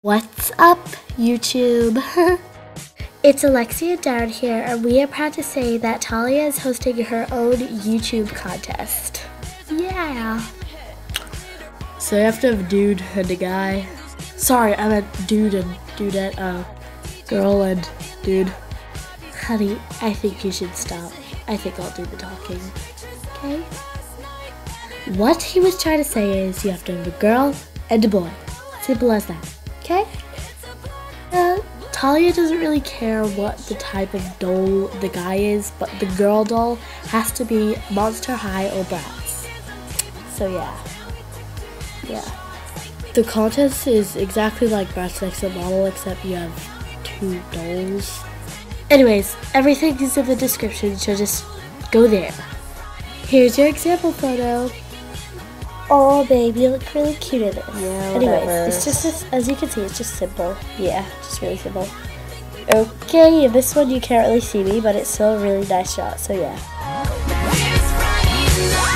What's up, YouTube? It's Alexia Dowd here, and we are proud to say that Talia is hosting her own YouTube contest. Yeah. So you have to have a dude and a guy. Sorry, I meant dude and dudette, girl and dude. Honey, I think you should stop. I think I'll do the talking. Okay? What he was trying to say is you have to have a girl and a boy. Simple as that. Okay? Talia doesn't really care what the type of doll the guy is, but the girl doll has to be Monster High or Bratz. So yeah. The contest is exactly like Bratz Next Top Model, except you have 2 dolls. Anyways, everything is in the description, so just go there. Here's your example photo. Oh, babe, you look really cute in this. Yeah, Anyways, whatever. it's just this, as you can see, it's just simple. Yeah, just really simple. Okay, in this one you can't really see me, but it's still a really nice shot, so yeah.